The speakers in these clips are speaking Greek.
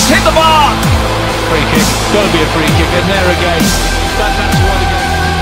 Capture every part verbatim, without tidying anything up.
hit the bar. Free kick, got to be a free kick, and there again. That, that's what again.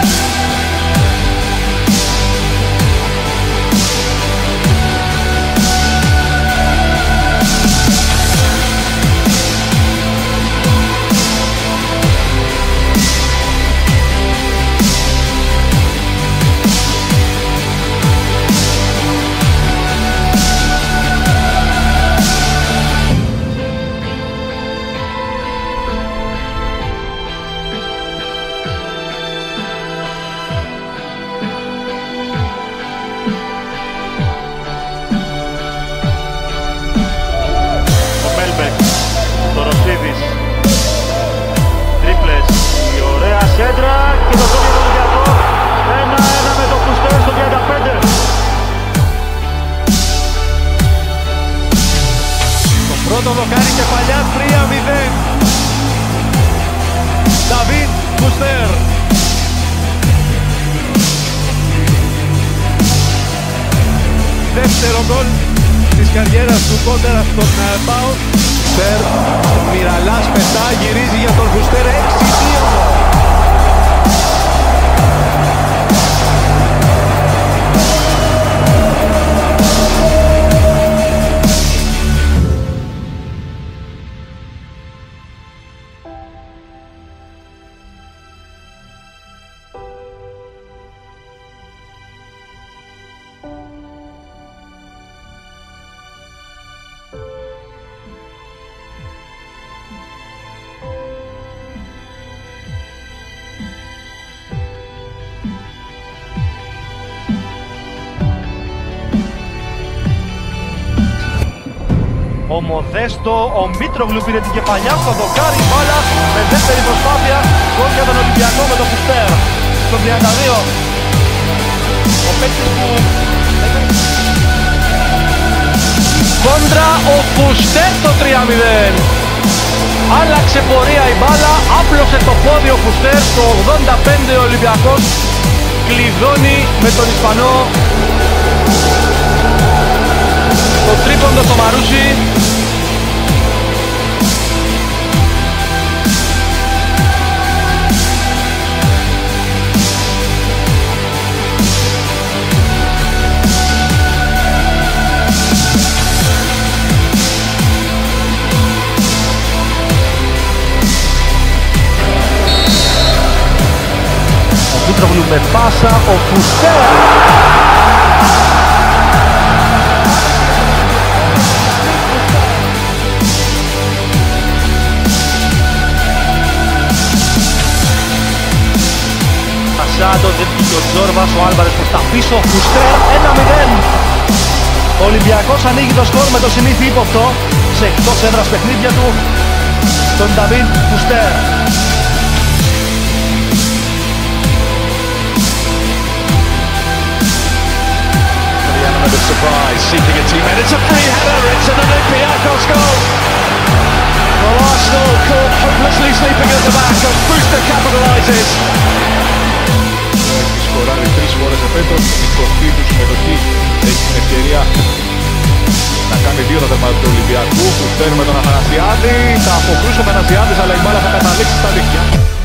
Σέντρα και το κόβει τον Ολυμπιακό. ένα ένα με το Φουστέρ στο τριάντα πέντε. Το πρώτο δοκάρι κεφαλιά τρία μηδέν. Νταβίντ Φουστέρ. Δεύτερο γκολ της καριέρας του κόντερα στον Πάο. Φουστέρ, Μιραλάς πετά, γυρίζει για τον Φουστέρ, έξι δύο. Ο Μοδέστο, ο Μήτρογλου πήρε την κεφαλιά στο δοκάρι, μπάλα με δεύτερη προσπάθεια, γκολ για τον Ολυμπιακό με τον Φουστέρ στο τριάντα δύο. Ο παίκτης που... Κόντρα ο Φουστέρ το τρία μηδέν. Άλλαξε πορεία η μπάλα, άπλωσε το πόδι ο Φουστέρ στο ογδόντα πέντε. Ο Ολυμπιακός κλειδώνει με τον Ισπανό. Το τρίποντο στο Μαρούσι. Ο Μήτρογλου με πάσα, ο Φουστέρ. Σάντο, δεν πήγε ο Τζόρβας, ο Άλβαρες προς τα πίσω, Φουστέρ, ένα μηδέν. Ο Ολυμπιακός ανοίγει το σκορ με το συνήθι ύποπτο σε εκτός έδρας παιχνίδια του, τον Νταβίντ Φουστέρ. Element of surprise, seeking a teammate. It's a free header, it's an Olympiacos goal. Well, Arsenal caught hopelessly sleeping at the back, and Fuster capitalises. Έχει σκοράρει τρεις φορές εφέτος, η κορφή του συμμετοχή έχει την ευκαιρία να κάνει δύο τα τερμάτια του Ολυμπιακού. Φουστέρ με τον Αθανασιάδη, θα αποκρούσε ο Αθανασιάδης, αλλά η μπάλα θα καταλήξει στα δίχτυα.